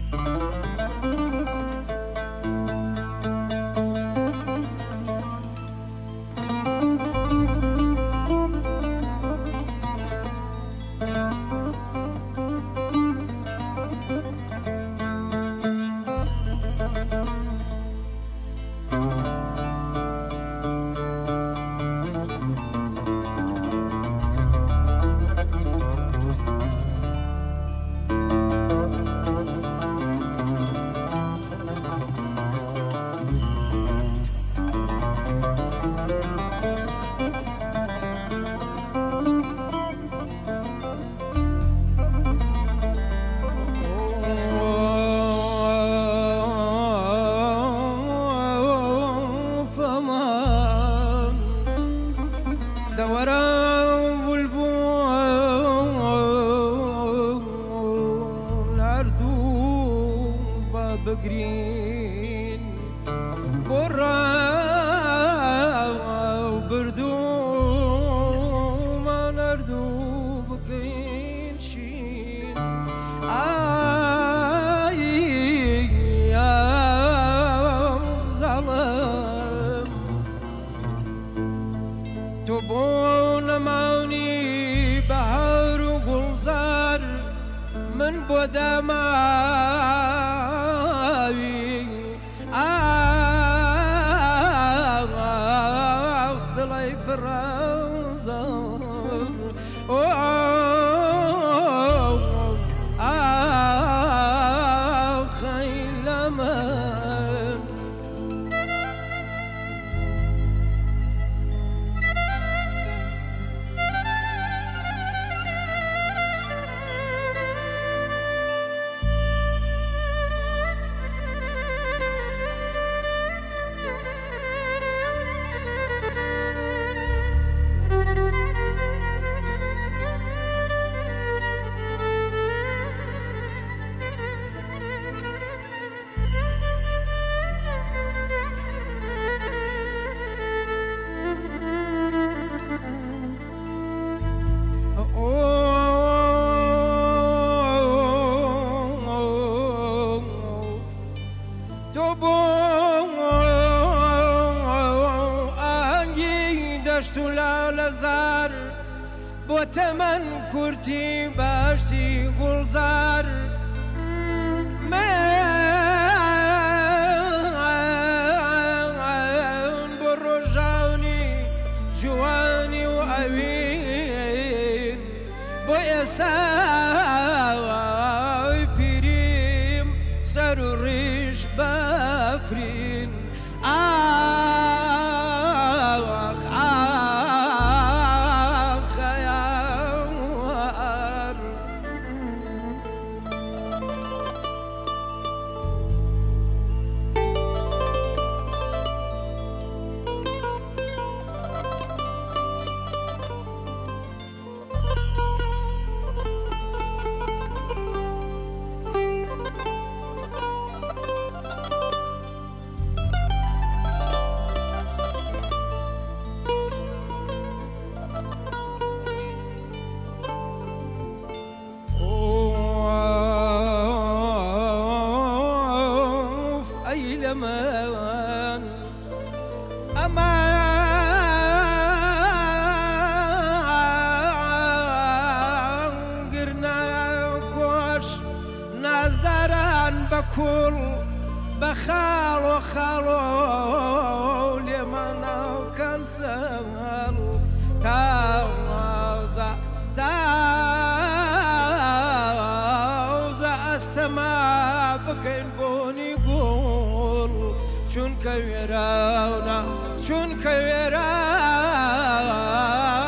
بقرين برا وبردو ما نردو بكين شين يا ظلم تبون موني بحر وقلزار من بودا ماوي ضلي فرازم خيل لمن لا لزار بوتمن كورتي باشتي گلزار من بروجاوني جواني وأوين بويساوي بيريم سرو ريش بافرين لمن أمان قرنا كوش نازداران بكل بخال وخالو لمن كان سهل تاوزا استمع بكين بوني قول شون كويراونا شون كويراونا